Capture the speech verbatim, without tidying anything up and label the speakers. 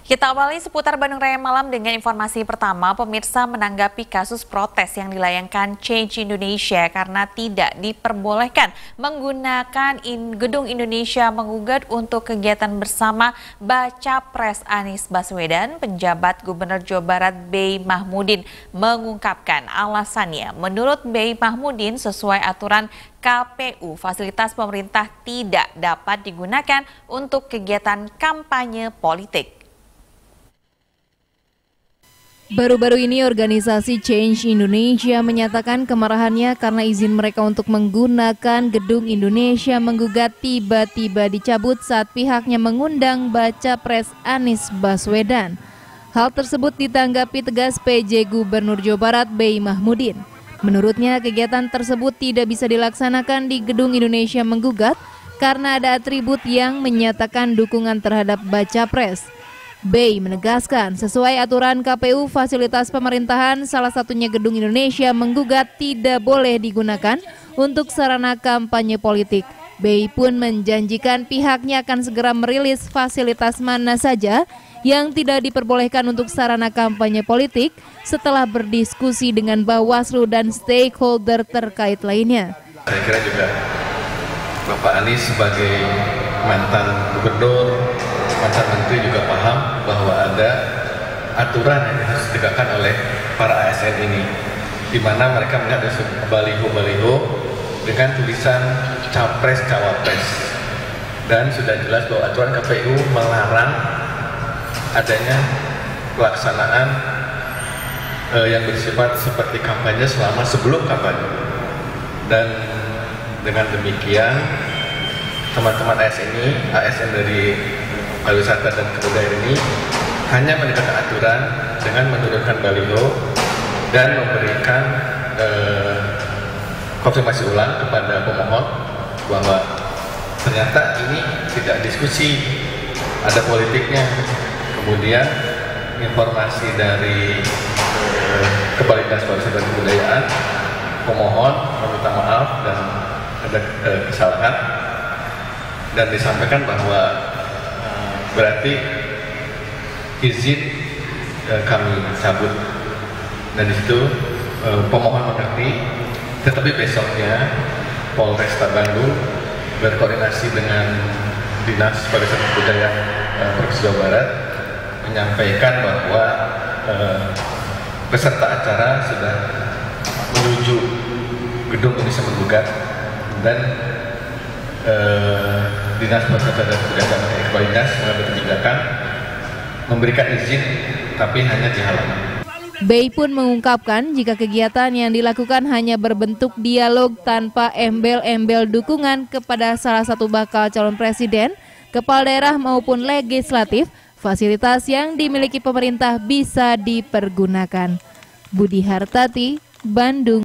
Speaker 1: Kita awali seputar Bandung Raya Malam dengan informasi pertama. Pemirsa, menanggapi kasus protes yang dilayangkan Change Indonesia karena tidak diperbolehkan menggunakan in Gedung Indonesia Menggugat untuk kegiatan bersama Baca Pres Anies Baswedan, penjabat Gubernur Jawa Barat B. Mahmudin mengungkapkan alasannya. Menurut B. Mahmudin, sesuai aturan K P U, fasilitas pemerintah tidak dapat digunakan untuk kegiatan kampanye politik.
Speaker 2: Baru-baru ini organisasi Change Indonesia menyatakan kemarahannya karena izin mereka untuk menggunakan Gedung Indonesia Menggugat tiba-tiba dicabut saat pihaknya mengundang Baca Pres Anies Baswedan. Hal tersebut ditanggapi tegas P J Gubernur Jawa Barat B. Mahmudin. Menurutnya kegiatan tersebut tidak bisa dilaksanakan di Gedung Indonesia Menggugat karena ada atribut yang menyatakan dukungan terhadap Baca Pres. B. menegaskan sesuai aturan K P U, fasilitas pemerintahan salah satunya Gedung Indonesia Menggugat tidak boleh digunakan untuk sarana kampanye politik. B. pun menjanjikan pihaknya akan segera merilis fasilitas mana saja yang tidak diperbolehkan untuk sarana kampanye politik setelah berdiskusi dengan Bawaslu dan stakeholder terkait lainnya.
Speaker 3: Saya kira juga Bapak Anies sebagai mantan gubernur, mantan menteri juga paham bahwa ada aturan yang harus ditegakkan oleh para A S N ini, di mana mereka melihat ada baliho-baliho dengan tulisan Capres Cawapres, dan sudah jelas bahwa aturan K P U melarang adanya pelaksanaan eh, yang bersifat seperti kampanye selama sebelum kampanye. Dan dengan demikian teman-teman A S N ini, A S N dari pariwisata dan kebudayaan ini hanya menegakkan aturan dengan menurunkan baliho dan memberikan eh, konfirmasi ulang kepada pemohon bahwa ternyata ini tidak diskusi, ada politiknya. Kemudian informasi dari eh, Kepala Pariwisata dan Kebudayaan, pemohon meminta maaf dan ada eh, kesalahan, dan disampaikan bahwa eh, berarti izin eh, kami cabut, dan di situ eh, pemohon mengerti. Tetapi besoknya Polresta Bandung berkoordinasi dengan Dinas Pariwisata dan Kebudayaan eh, Provinsi Jawa Barat menyampaikan bahwa eh, peserta acara sudah menuju Gedung Indonesia Menggugat, dan eh, Dinas Pariwisata dan Kebudayaan Kepala Dinas mengambil kebijakan memberikan izin tapi hanya di halaman.
Speaker 2: B. pun mengungkapkan jika kegiatan yang dilakukan hanya berbentuk dialog tanpa embel-embel dukungan kepada salah satu bakal calon presiden, kepala daerah maupun legislatif, fasilitas yang dimiliki pemerintah bisa dipergunakan. Budi Hartati, Bandung.